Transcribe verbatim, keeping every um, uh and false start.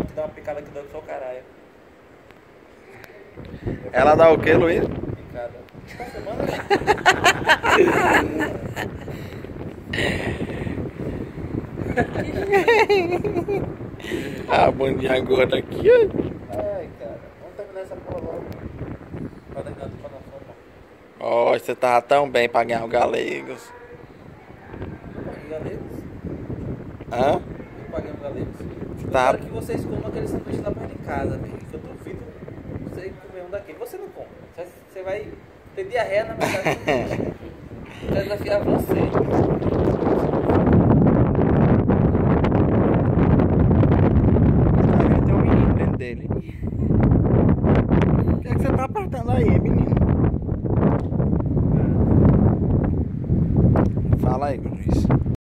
que dá uma picada que dá que só o caralho. Ela dá o que, Luiz? Picada. Essa semana, A bandinha gorda aqui, ó. ai, cara. Vamos terminar essa porra logo. Pra terminar de falar fome. Ó, você tava tão bem pra ganhar o Galegos. Eu paguei galegos. Hã? Eu paguei os galegos. Eu Tá. quero que vocês comam aquele sanduíche lá perto de casa, velho. Que eu duvido você comer um daquele. Você não come. Você- Você vai ter diarreia na metade do sanduíche. Eu quero desafiar você.